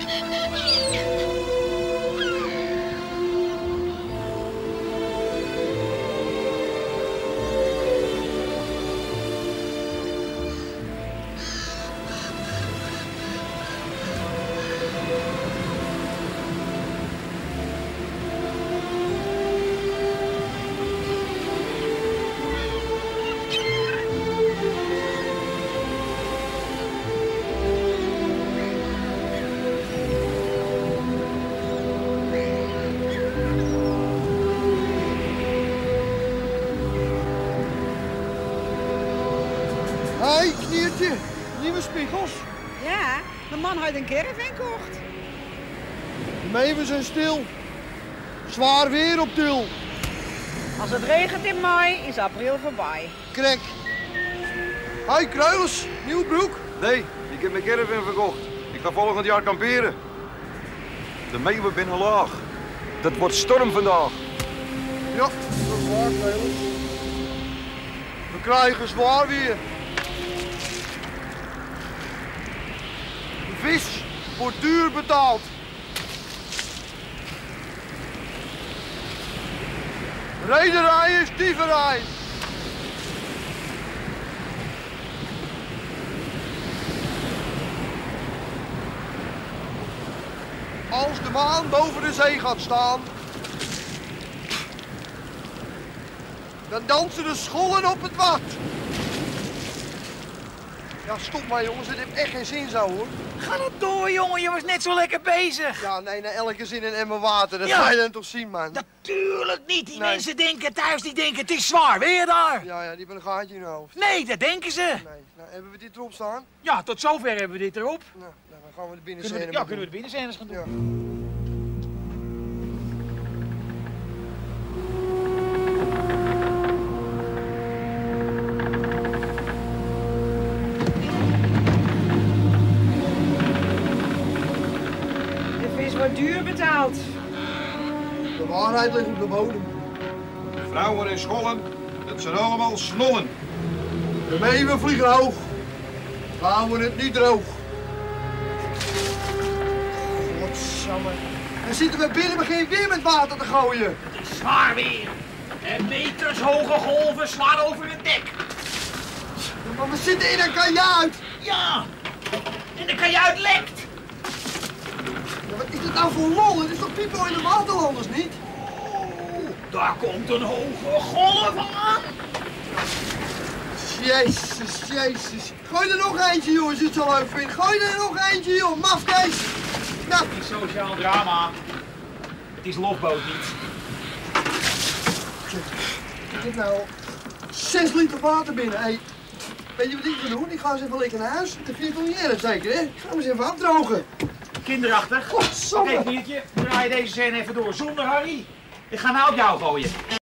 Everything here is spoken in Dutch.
Hé, kniertje, nieuwe spiegels. Ja, mijn man had een caravan gekocht. De meeuwen zijn stil. Zwaar weer op Til. Als het regent in mei, is april voorbij. Krek. Hé, Kruilers, nieuwe broek. Nee, ik heb mijn caravan verkocht. Ik ga volgend jaar kamperen. De meeuwen binnen laag. Dat wordt storm vandaag. Ja, dat is waar, Kruilers. We krijgen zwaar weer. De vis wordt duur betaald. Rederij is dieverij. Als de maan boven de zee gaat staan, dan dansen de schollen op het wat. Ja, stop maar jongens, dit heeft echt geen zin zo hoor. Ga dat door, jongen. Je was net zo lekker bezig. Ja, nee, na elke zin een emmer water, dat Ja. ga je dan toch zien, man. Natuurlijk niet. Die Nee. mensen denken thuis, die denken het is zwaar weer daar. Ja, die hebben een gaatje in hun hoofd. Nee, dat denken ze. Nee, nou, hebben we dit erop staan? Ja, tot zover hebben we dit erop. Nou, dan gaan we de Kunnen binnenscène we de binnenscènes gaan doen. Ja. De vis wordt duur betaald. De waarheid ligt op de bodem. De vrouwen in schollen, dat zijn allemaal snollen. De meeuwen vliegen hoog. We houden het niet droog. Godsamme. Dan zitten we binnen, begin weer met water te gooien. Het is zwaar weer. En metershoge golven slaan over het dek. Maar we zitten in een kajuit. Ja. En de kajuit lekt. Ja, wat is dit nou voor lol? Het is toch Pipo in de Waterlanders niet? Oh, daar komt een hoge golf aan. Jezus, jezus. Gooi er nog eentje, joh, als je het zo leuk vindt. Gooi er nog eentje, joh. Mafkees. Nou. Het is sociaal drama. Het is lofboot niet. Ik heb nou 6 liter water binnen. Hey, weet je wat ik ga doen? Ik ga eens even lekker naar huis. Dat vind je toch niet erg zeker, hè? Ik ga hem eens even afdrogen. Kinderachtig. Godsamme. Kijk, Niertje, draai deze scène even door zonder Harry. Ik ga nou op jou gooien.